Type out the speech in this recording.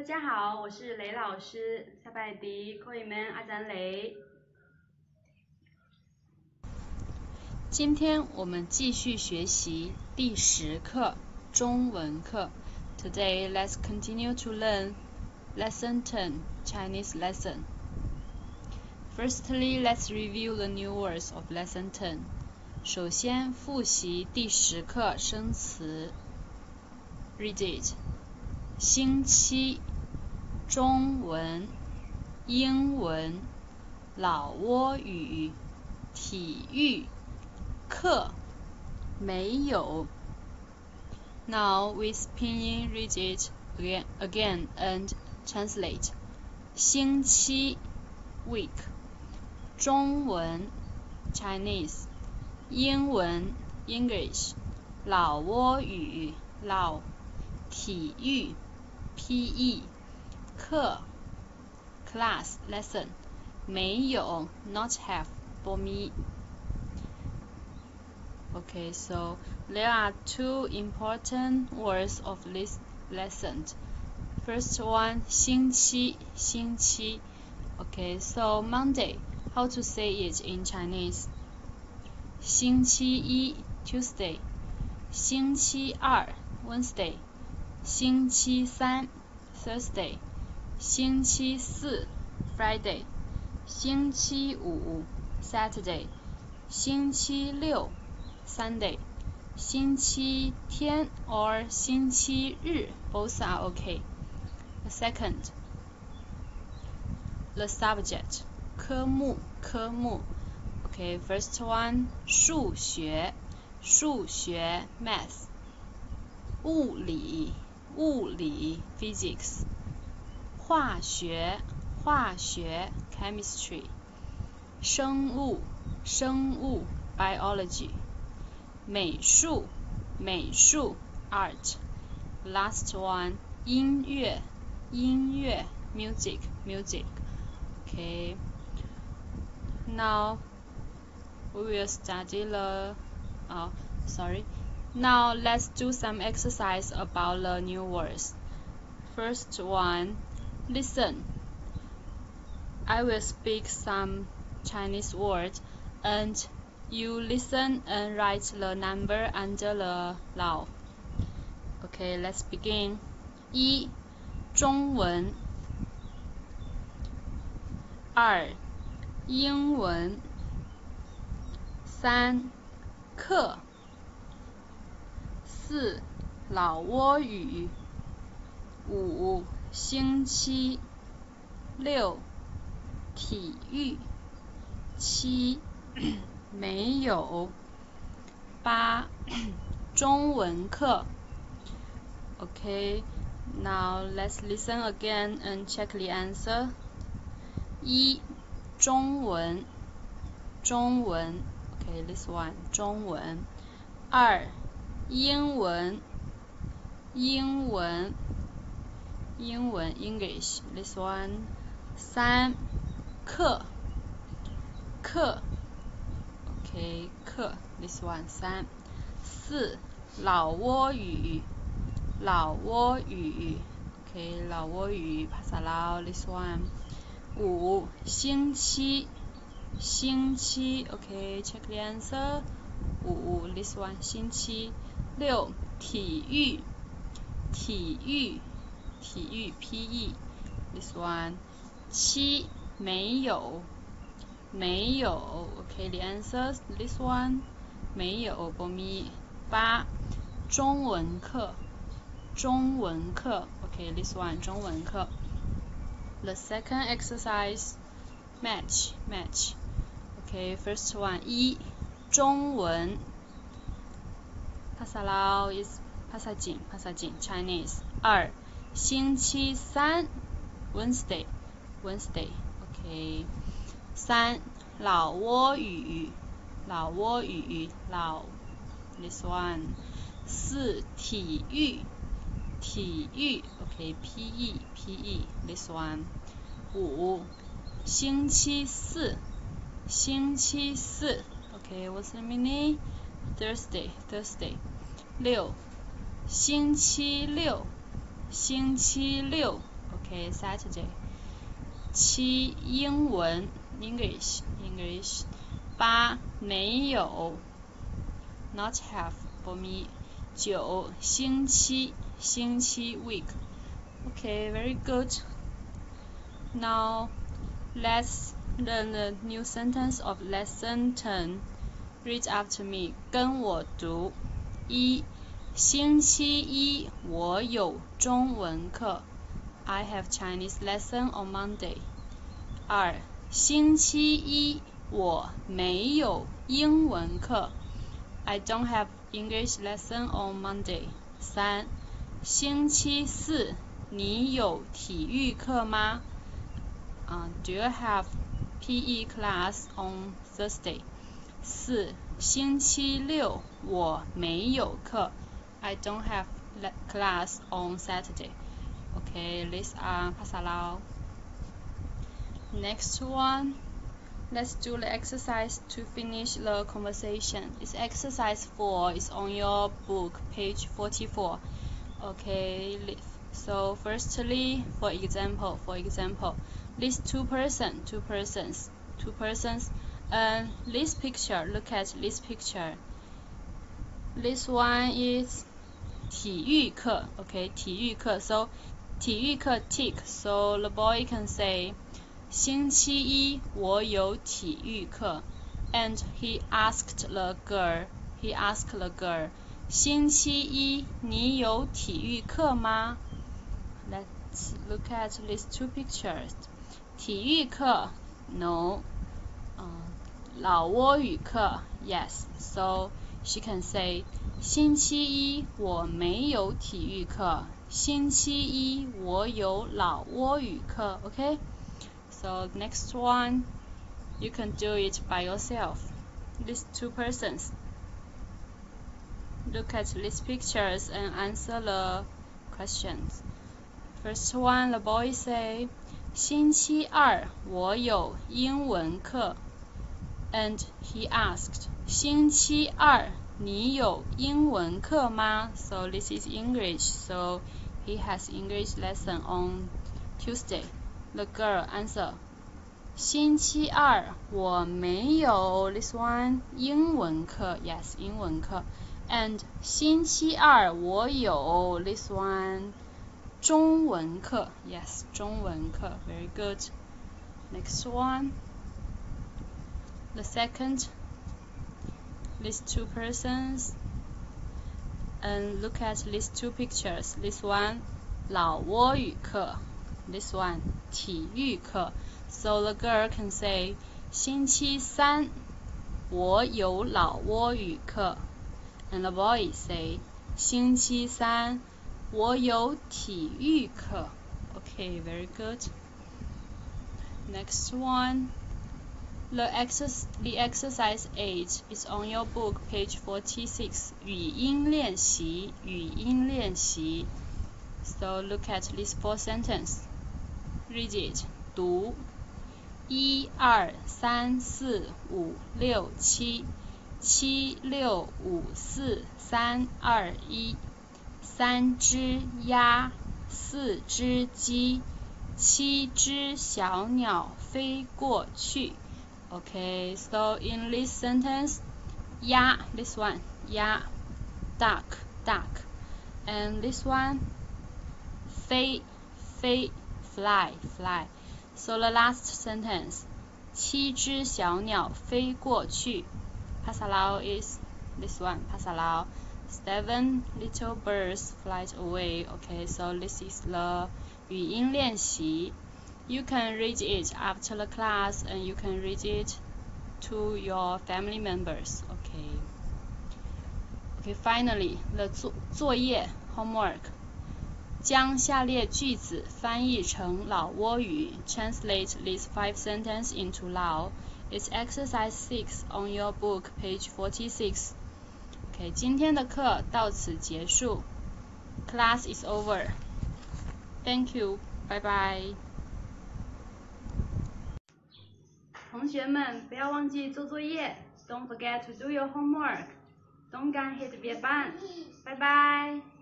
大家好，我是雷老师，萨拜迪柯以门阿展雷。 今天我们继续学习第10课中文课。Today, let's continue to learn Lesson 10 Chinese lesson. Firstly, let's review the new words of Lesson 10. 首先复习第10课生词。Read it. 星期，中文，英文，老挝语，体育，课，没有。Now with pinyin read it again and translate. 星期 week, 中文 Chinese, 英文 English, 老挝语老，体育 PE, 课 class lesson, 没有 not have for me. Okay, so there are two important words of this lesson. First one, 星期 Okay, so Monday, how to say it in Chinese? 星期一 Tuesday, 星期二 Wednesday, 星期三 Thursday, 星期四 Friday, 星期五 Saturday, 星期六 Sunday, 星期天 or 星期日 both are okay. The second, the subject, 科目 Okay, first one, 数学 math, 物理 physics, 化学 chemistry, 生物 biology, 美术 art. Last one, 音乐 music. Okay, now we will study Now let's do some exercise about the new words. First one, listen. I will speak some Chinese words and you listen and write the number under the law. Okay, let's begin. 1. 中文 2. 英文 3. 课 4. 老挝语 5. 星期 6. 体育 7. 没有 8. 中文课 Okay, now let's listen again and check the answer. 1. 中文 Okay, this one 中文 2. 英文 English, this one 3. 课 Okay, 课 this one 3. 4. 老挝语 Okay, 老挝语 Bahasa Lao, this one 5. 星期 Okay, check the answer. 5, this one 星期 6. 体育 PE, this one 7. 没有 Okay, the answer this one 没有 for me. 8. 中文课 Okay, this one 中文课 The second exercise, match. Okay, first one 1. 中文 Bahasa Lao is ภาษาจีน Chinese. 2. 星期三 Wednesday. Okay. 3. 老挝语老 this one. 4. 体育 Okay, PE, this one. 5. 星期四 Okay, what's the meaning? Thursday. 6. 星期六 OK Saturday。7英文 English。8没有 not have for me。9星期week。OK very good。Now let's learn the new sentence of lesson 10. Read after me. 跟我读。1星期一我有中文课。I have Chinese lesson on Monday. 2星期一我没有英文课。I don't have English lesson on Monday. 3星期四你有体育课吗？Do you have PE class on Thursday? 4星期六我没有课。I don't have class on Saturday. Okay, these are Pasalao. Next one, let's do the exercise to finish the conversation. It's exercise 4. It's on your book, page 44. Okay, so firstly, for example, list two persons. This picture, look at this picture. This one is 体育课 okay 体育课 so 体育课 tick so the boy can say 星期一我有体育课 and he asked the girl 星期一你有体育课吗 Let's look at these two pictures 体育课 no 老挝语课 yes so she can say 星期一我没有体育课星期一我有老挝语课 okay so next one you can do it by yourself these two persons look at these pictures and answer the questions first one the boy say 星期二我有英文课 and he asked 星期二你有英文课吗 So this is English, so he has English lesson on Tuesday. The girl answer 星期二我没有 this one 英文课 yes 英文课 and 星期二我有 this one 中文课 yes 中文课 very good. Next one the second these two persons and look at these two pictures this one 老挝语课 this one 体育课 so the girl can say 星期三我有老挝语课 and the boy say 星期三我有体育课 okay very good next one The exercise 8 is on your book, page 46. 语音练习 So look at these 4 sentences. Read it. 读1 2 3 4 5 6 7 7 6 5 4 3 2 1 3只鸭4只鸡7只小鸟飞过去Okay, so in this sentence, 鸭 this one, 鸭 duck, and this one, 飞 fly. So the last sentence, 7只小鸟飞过去 Pasalao is this one, Pasalao. 7 little birds fly away. Okay, so this is the 语音练习You can read it after the class and you can read it to your family members. Okay, finally, the 作业 homework. 将下列句子翻译成老挝语 Translate these 5 sentences into Lao. It's exercise 6 on your book, page 46. Okay, 今天的课到此结束. Class is over. Thank you. Bye bye. 同学们不要忘记做作业 Don't forget to do your homework. 东干黑着别班，拜拜。